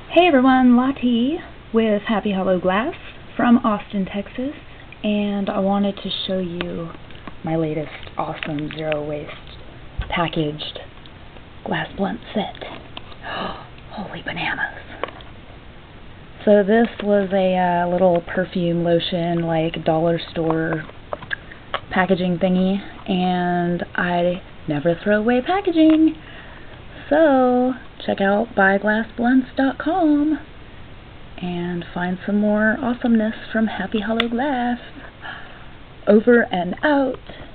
Hey everyone, Lottie with Happy Hollow Glass from Austin, Texas, and I wanted to show you my latest awesome zero waste packaged glass blunt set. Holy bananas. So this was a little perfume lotion, like dollar store packaging thingy, and I never throw away packaging. So check out buyglassblunts.com and find some more awesomeness from Happy Hollow Glass. Over and out.